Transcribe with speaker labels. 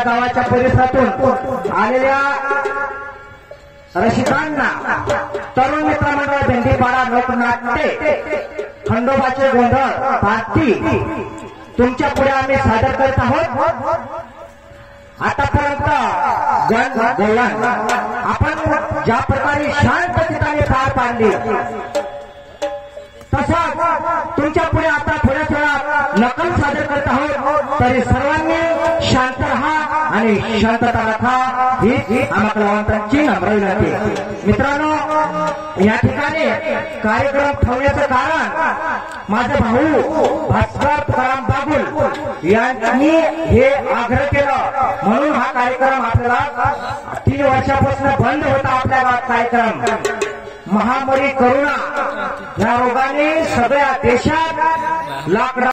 Speaker 1: गावाच्या परिसरातून आलेल्या रसिकांना तरुण मित्र मंडळ भेंडीपाडा लोकनाट्य खंडोबाचे गोंधळ पार्टी तुमच्या पुढे आम्ही सादर करत आहोत। आतापर्यंत गवळण आपण ज्या प्रकारे शांत चित्ताने पार पाडली तसंच तुमच्या पुढे आता थोड्या थोड्या नकल सादर करत आहोत। तरी सर्वांनी शांत राहा आणि शांतता राखा ही आम्हा कलावंतांची नम्र विनंती। मित्रांनो, या ठिकाणी कार्यक्रम ठेवण्याचं कारण माझे भाऊ भास्कर तुकाराम बागुल यांनी हे आग्रह केलं म्हणून हा कार्यक्रम आपल्याला 3 वर्षापासून बंद होता। आपल्या गावात कार्यक्रम महामारी करोना या रोगाने सगळ्या देशात लॉकडाऊन